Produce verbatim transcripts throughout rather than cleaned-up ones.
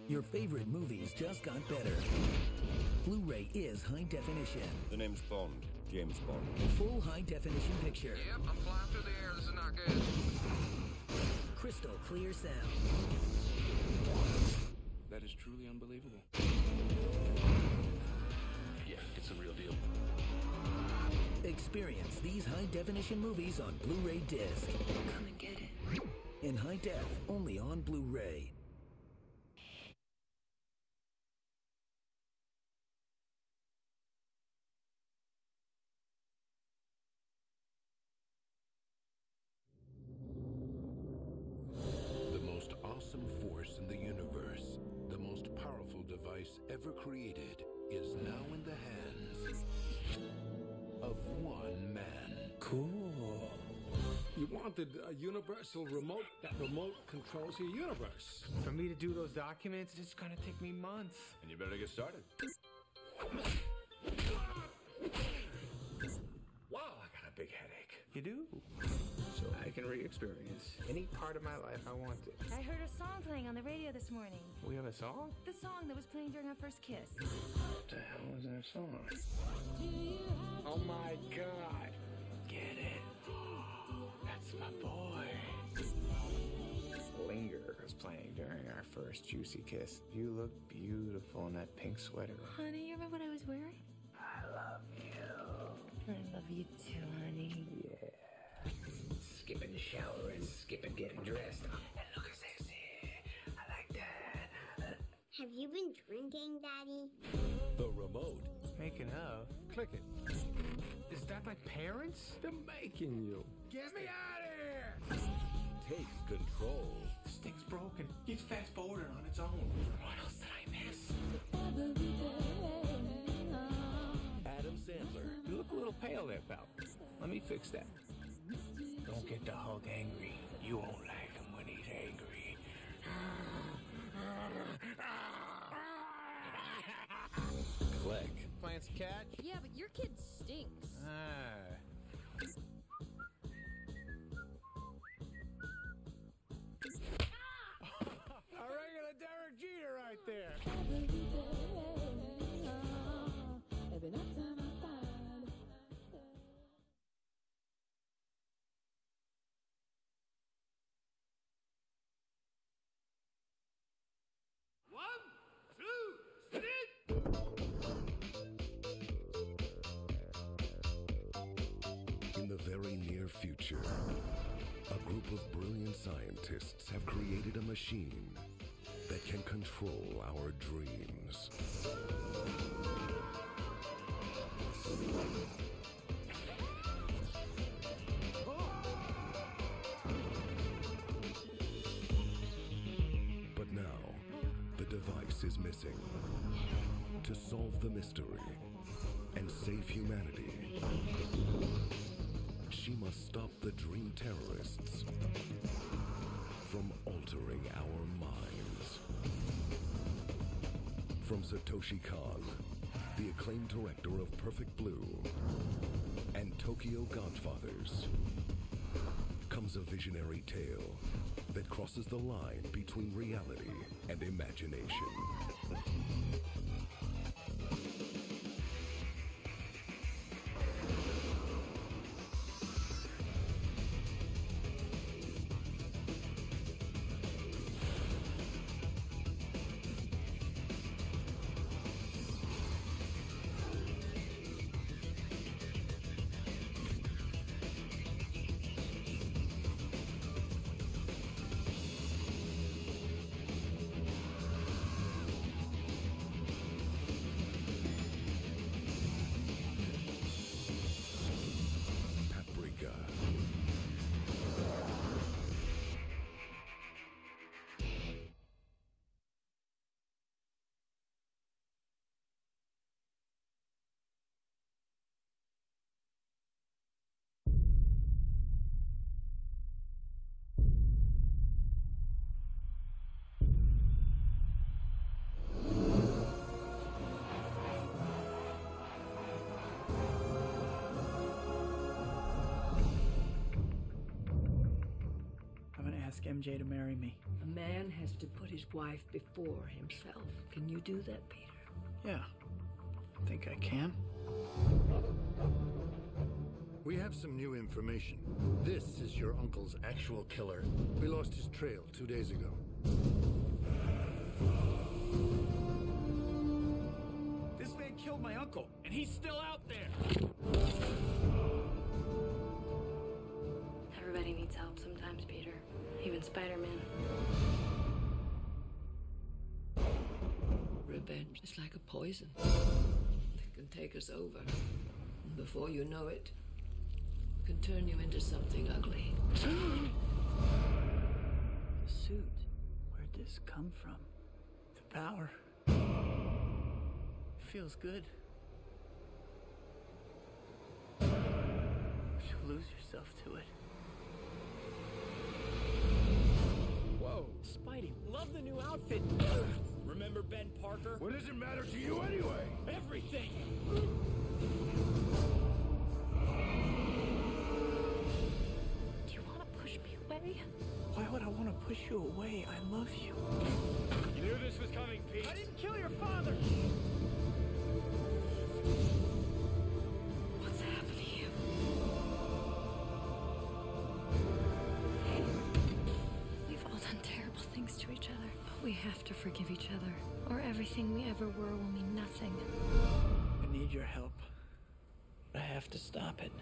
Your favorite movies just got better. Blu-ray is high definition. The name's Bond. James Bond. Full high definition picture. Yep, I'm flying through the air. This is not good. Crystal clear sound. That is truly unbelievable. Yeah, it's a real deal. Experience these high definition movies on Blu-ray disc. Come and get it. In high def, only on Blu-ray. Awesome force in the universe, the most powerful device ever created, is now in the hands of one man. Cool. You wanted a universal remote. That remote controls your universe. For me to do those documents, it's gonna take me months. And you better get started. Wow, I got a big headache. You do? So I can re-experience any part of my life I want to. I heard a song playing on the radio this morning. We have a song? The song that was playing during our first kiss. What the hell is that song? Oh my God. Get it? That's my boy. Linger was playing during our first juicy kiss. You look beautiful in that pink sweater. Honey, you remember what I was wearing? I love you. I love you too, honey. Yeah. Skipping the shower and skipping getting dressed. And looking sexy. I like that. Have you been drinking, Daddy? The remote. Making of? Click it. Is that my parents? They're making you. Get me out of here! Take control. This thing's broken. It's fast forwarded on its own. What else did I miss? Adam Sandler. You look a little pale there, pal. Let me fix that. Don't get the Hulk angry. You won't like him when he's angry. Click. Plants catch? Yeah, but your kid stinks. Ah. A regular Derek Jeter right there. In the very near future, a group of brilliant scientists have created a machine that can control our dreams. But now, the device is missing. To solve the mystery and save humanity, she must stop the dream terrorists from altering our minds. From Satoshi Kon, the acclaimed director of Perfect Blue and Tokyo Godfathers, comes a visionary tale that crosses the line between reality and imagination. ask M J to marry me. A man has to put his wife before himself. Can you do that, Peter? Yeah, I think I can. We have some new information. This is your uncle's actual killer. We lost his trail two days ago. This man killed my uncle, and he's still out there! Everybody needs help sometimes, Peter. Even Spider-Man. Revenge is like a poison. It can take us over. And before you know it, it can turn you into something ugly. The suit. Where'd this come from? The power. Feels good. You lose yourself to it. Whoa, Spidey, love the new outfit. Remember Ben Parker? What does it matter to you anyway? Everything! Do you want to push me away? Why would I want to push you away? I love you. You knew this was coming, Pete. I didn't kill your father! What's happening? We've all done terrible things to each other, but we have to forgive each other, or everything we ever were will mean nothing. I need your help. I have to stop it.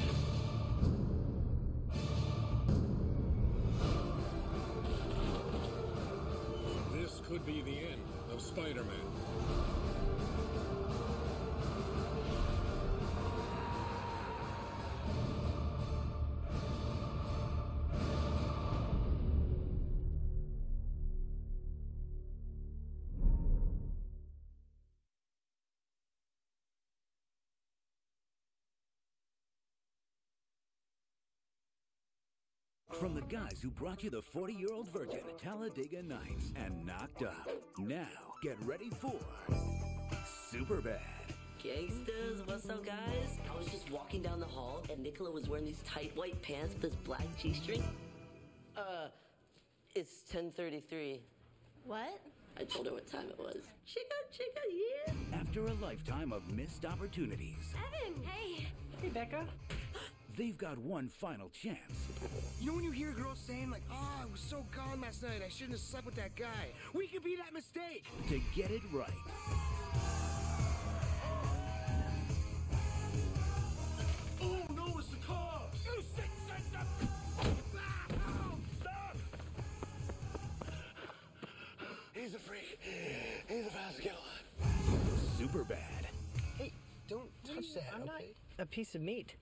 This could be the end of Spider-Man. From the guys who brought you the forty-year-old virgin, Talladega Nights, and Knocked Up. Now, get ready for Superbad. Gangsters, what's up, guys? I was just walking down the hall, and Nicola was wearing these tight white pants with this black G-string. Uh, it's ten thirty-three. What? I told her what time it was. Chica, chica, yeah. After a lifetime of missed opportunities, Evan, hey. Hey, Becca. they've got one final chance. You know when you hear a girl saying, like, oh, I was so gone last night, I shouldn't have slept with that guy. We could be that mistake. To get it right. Oh, no, it's the cops! You sick sense of... Ah, stop! He's a freak. He's a fast killer. Superbad. Hey, don't touch that, I'm okay? not a piece of meat.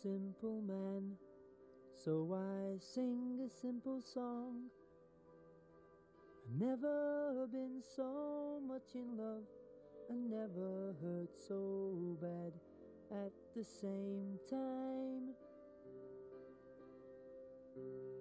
simple man, so I sing a simple song. I've never been so much in love, I never hurt so bad at the same time.